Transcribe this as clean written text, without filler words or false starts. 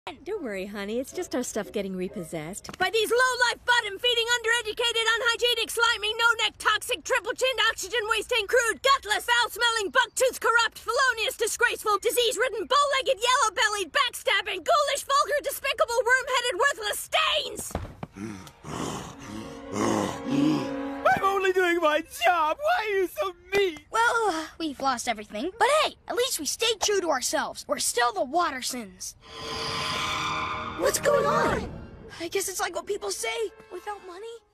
Don't worry, honey. It's just our stuff getting repossessed. By these low-life, bottom-feeding, undereducated, unhygienic, slimy, no-neck, toxic, triple-chinned, oxygen-wasting, crude, gutless, foul-smelling, buck-toothed, corrupt, felonious, disgraceful, disease-ridden, bow-legged, yellow-bellied, backstabbing, ghoulish, vulgar, despicable, worm-headed, worthless stains! I'm only doing my job! Why are you so mean? Well, we've lost everything. But hey, at least we stayed true to ourselves. We're still the Wattersons. What's going on? I guess it's like what people say. Without money,